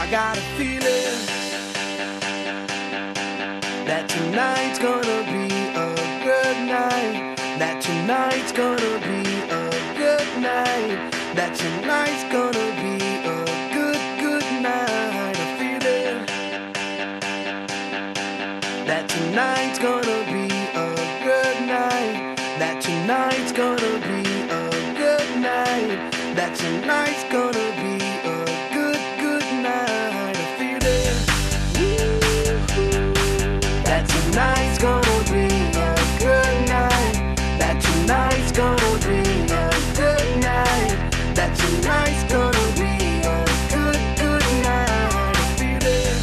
I got a feeling that tonight's gonna be a good night. That tonight's gonna be a good night. That tonight's gonna be a good night. A feeling that tonight's gonna be a good night. That tonight's gonna be a good night. That tonight's gonna be a good night. A feeling that tonight's gonna be a good night. That tonight's gonna be a good night. That tonight's gonna be a good night. A feeling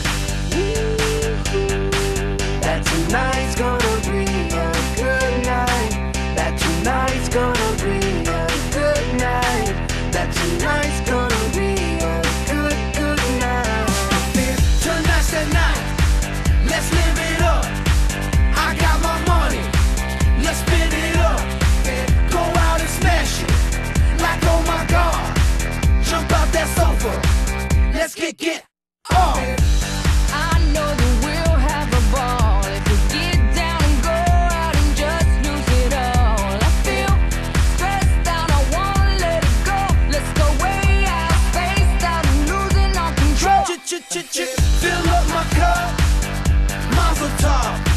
that tonight's gonna be a good night. That tonight's gonna be a good night. That tonight's gonna be a good night. Tonight's the night. Let's live it up. I got my money. Let's spin it up. Go out and smash it. Like oh my God. Jump out that sofa. Let's get on. I know that we'll have a ball if we get down and go out and just lose it all. I feel stressed out, I wanna let it go. Let's go way out, spaced out and losing all control. Fill up my cup, Mazel tov.